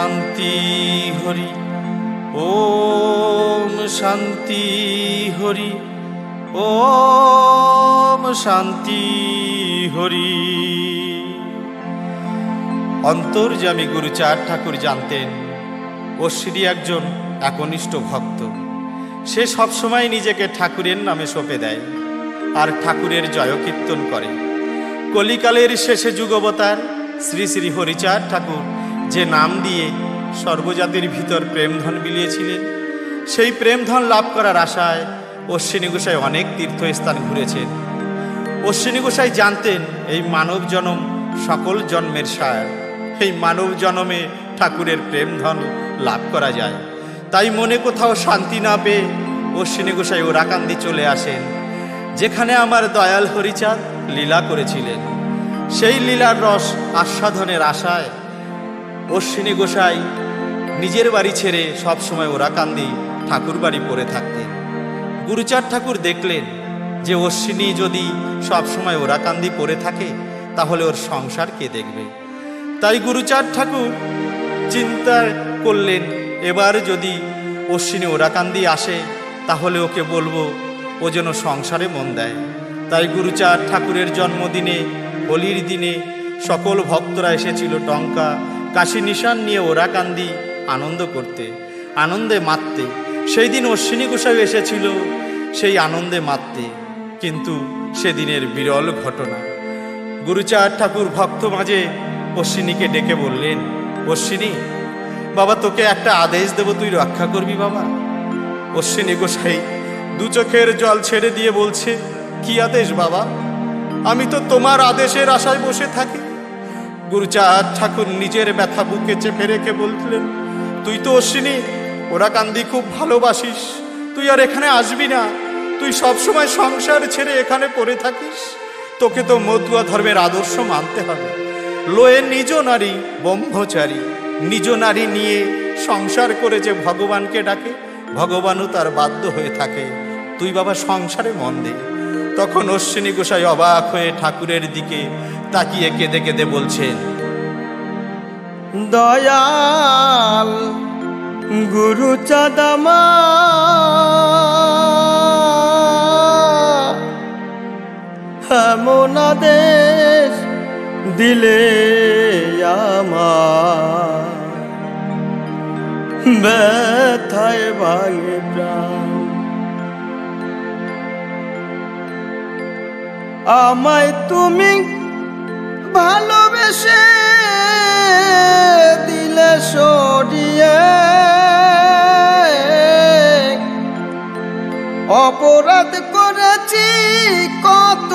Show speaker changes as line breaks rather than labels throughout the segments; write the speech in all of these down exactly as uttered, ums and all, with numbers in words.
শান্তি হরি, ওম শান্তি হরি, ওম শান্তি হরি। অন্তর্যামী গুরুচাঁদ ঠাকুর জানতেন অশ্বিনী একজন একনিষ্ঠ ভক্ত। সে সবসময় নিজেকে ঠাকুরের নামে সঁপে দেয় আর ঠাকুরের জয়কীর্তন করে। কলিকালের শেষে যুগবতার শ্রী শ্রী হরিচাঁদ ঠাকুর যে নাম দিয়ে সর্বজাতির ভিতর প্রেমধন বিলিয়েছিলেন, সেই প্রেমধন লাভ করার আশায় অশ্বিনী গোসাই অনেক তীর্থস্থান ঘুরেছেন। অশ্বিনী গোসাই জানতেন এই মানব জনম সকল জন্মের সার, এই মানব জনমে ঠাকুরের প্রেমধন লাভ করা যায়। তাই মনে কোথাও শান্তি না পেয়ে অশ্বিনী গোসাই ওরাকান্দি চলে আসেন, যেখানে আমার দয়াল হরিচাঁদ লীলা করেছিলেন। সেই লীলার রস আস্বাদনের আশায় অশ্বিনী গোসাই নিজের বাড়ি ছেড়ে সবসময় ওরাকান্দি ঠাকুর বাড়ি পড়ে থাকতেন। গুরুচাঁদ ঠাকুর দেখলেন যে অশ্বিনী যদি সবসময় ওরাকান্দি পড়ে থাকে তাহলে ওর সংসার কে দেখবে। তাই গুরুচাঁদ ঠাকুর চিন্তা করলেন, এবার যদি অশ্বিনী ওরাকান্দি আসে তাহলে ওকে বলবো ও যেন সংসারে মন দেয়। তাই গুরুচাঁদ ঠাকুরের জন্মদিনে, হোলির দিনে সকল ভক্তরা এসেছিল টঙ্কা কাশী নিশান নিয়ে ওরাকান্দি আনন্দ করতে, আনন্দে মাততে। সেই দিন অশ্বিনী গোসাই এসেছিল সেই আনন্দে মাততে। কিন্তু সেদিনের বিরল ঘটনা, গুরুচাঁদ ঠাকুর ভক্ত মাঝে অশ্বিনীকে ডেকে বললেন, অশ্বিনী বাবা, তোকে একটা আদেশ দেব, তুই রক্ষা করবি বাবা। অশ্বিনী গোসাই দু চোখের জল ছেড়ে দিয়ে বলছে, কি আদেশ বাবা? আমি তো তোমার আদেশের আশায় বসে থাকি। গুরুচাঁদ ঠাকুর নিজের ব্যথা বুকে চেপে রেখে বললেন, তুই তো অশ্বিনী ওরাকান্দি খুব ভালোবাসিস, তুই আর এখানে আসবি না। তুই সবসময় সংসার ছেড়ে এখানে পড়ে থাকিস। তোকে তো মতুয়া ধর্মের আদর্শ মানতে হবে। লোয়ে নিজ নারী ব্রহ্মচারী, নিজ নারী নিয়ে সংসার করে যে ভগবানকে ডাকে, ভগবানও তার বাধ্য হয়ে থাকে। তুই বাবা সংসারে মন দে। তখন অশ্বিনী গোসাই অবাক হয়ে ঠাকুরের দিকে তাকিয়ে কেঁদে কেঁদে বলছেন,
দয়াল গুরুচাঁদ এমন আদেশ দিলে আমার ব্যথায় ভাঙে প্রাণ। আমায় তুমি ভালোবেসে দিলে সরিয়ে, অপরাধ করেছি কত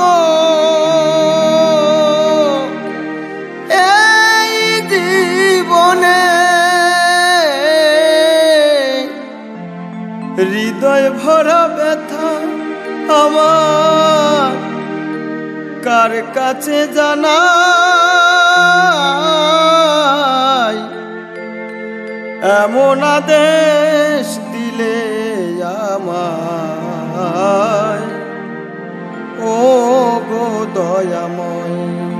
এই জীবনে, হৃদয় ভরা ব্যথা আমার কার কাছে জানাই, এমন আদেশ দিলে আমায়, ও গো দয়াময়।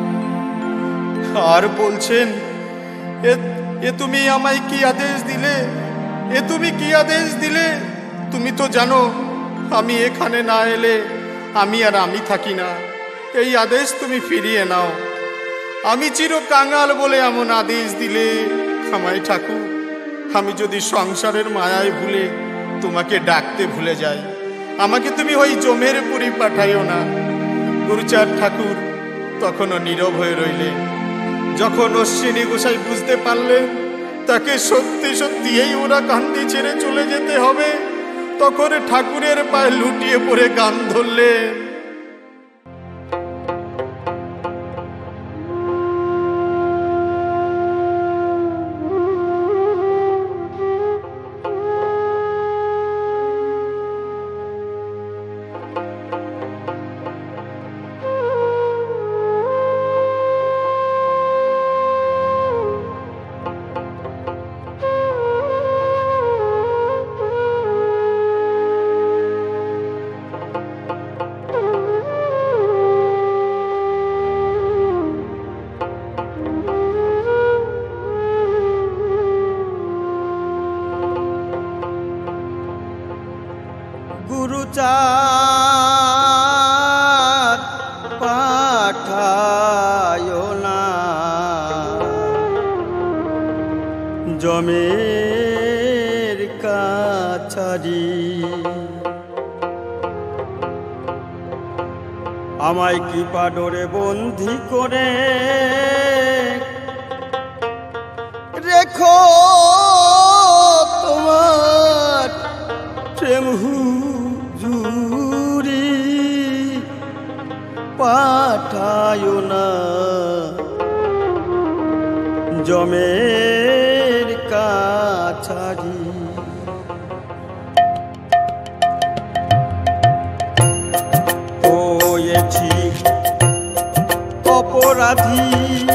আর বলছেন, এ এ তুমি আমায় কি আদেশ দিলে? এ তুমি কি আদেশ দিলে? তুমি তো জানো আমি এখানে না এলে আমি আর আমি থাকি না। এই আদেশ তুমি ফিরিয়ে নাও। আমি চির কাঙাল বলে এমন আদেশ দিলে আমায় ঠাকুর। আমি যদি সংসারের মায়ায় ভুলে তোমাকে ডাকতে ভুলে যাই, আমাকে তুমি ওই জমের পুরী পাঠাইও না। গুরুচাঁদ ঠাকুর তখনও নীরব হয়ে রইলেন। যখন অশ্বিনী গোসাই বুঝতে পারলেন তাকে সত্যি সত্যি এই ওরাকান্দি ছেড়ে চলে যেতে হবে, তখন ঠাকুরের পায়ে লুটিয়ে পড়ে গান ধরলেন।
জমের কাছারি আমায় কি পাডরে বন্দি করে রেখো তোমার প্রেম হুজুরি পাঠায় না জমের কাছারি হয়েছি অপরাধী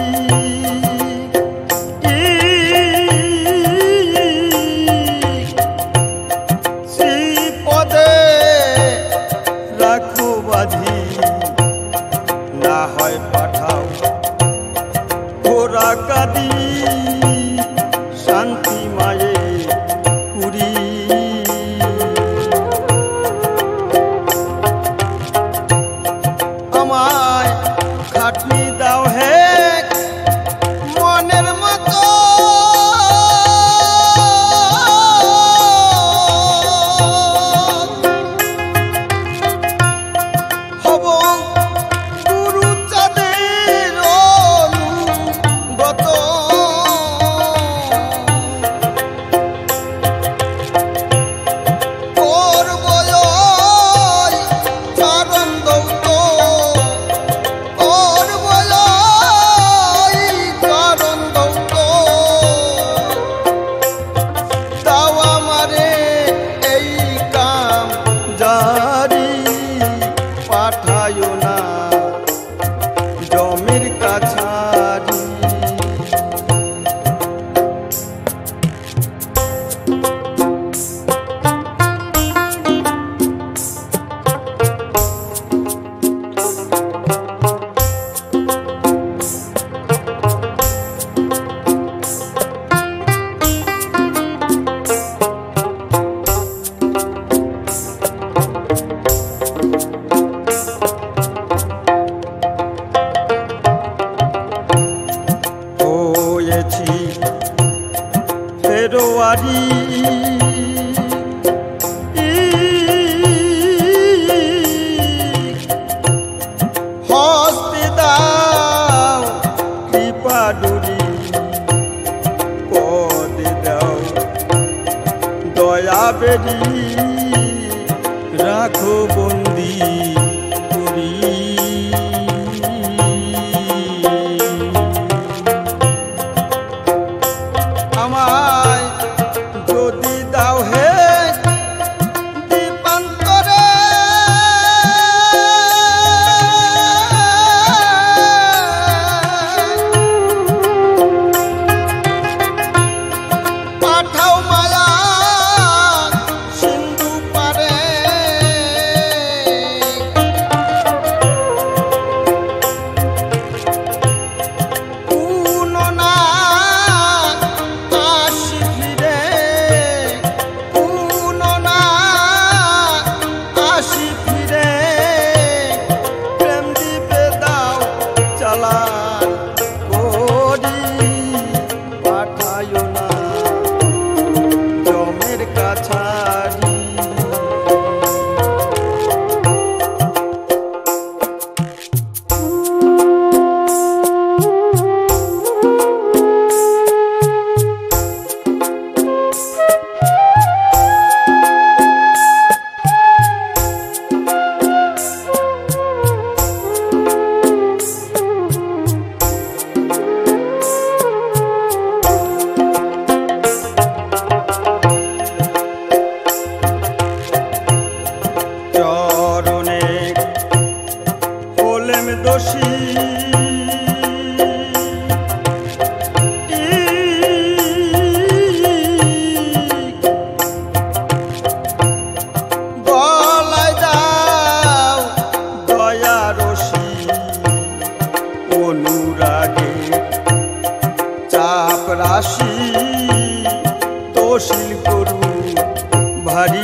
শ্রীপদে রাখো বাঁধি না হয় পাঠাও ওরা কাঁদি শান্তি মায়ে পুরী আমায় খাটনি দাও হে মনের মতো হব গুরু চাঁদের অনুগত করব ওই চরণ দৌত করব ওই চরণ দৌত দাও আমারে এই কাম জারি পাঠায় না জমের কাছারি হয়েছি ফেরোয়ারি হস্তে দাও কৃপা ডুরি পদে দাও দয়া বেরি রাখো বন্দি করি আমায় যদি দাও হে দীপান্তরে পাঠাও মায়া সিন্ধু পারে পুননা আসি ফিরে পুননা আসি ফিরে প্রেম দিবে দাও চালান করি পাঠায় না জমের কাছারি চরণে হলেম দোষী গলায় দাও দয়া রশি অনুরাগে চাপ রাশি তশিল করু ভারী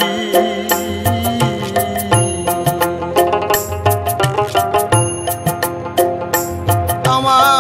আমার